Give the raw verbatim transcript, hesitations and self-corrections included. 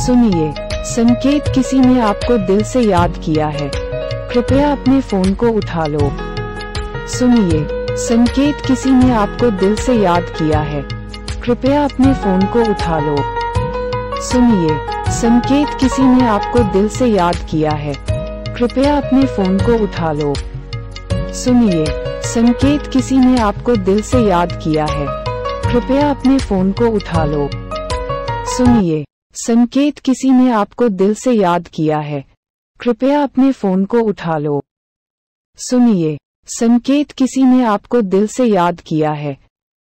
सुनिए, संकेत किसी ने आपको दिल से याद किया है, कृपया अपने फोन को उठा लो। सुनिए, संकेत किसी ने आपको दिल से याद किया है, कृपया अपने फोन को उठा लो। सुनिए, संकेत किसी ने आपको दिल से याद किया है, कृपया अपने फोन को उठा लो। सुनिए, संकेत किसी ने आपको दिल से याद किया है, कृपया अपने फोन को उठा लो। सुनिए, संकेत किसी ने आपको दिल से याद किया है, कृपया अपने फोन को उठा लो। सुनिए, संकेत किसी ने आपको दिल से याद किया है,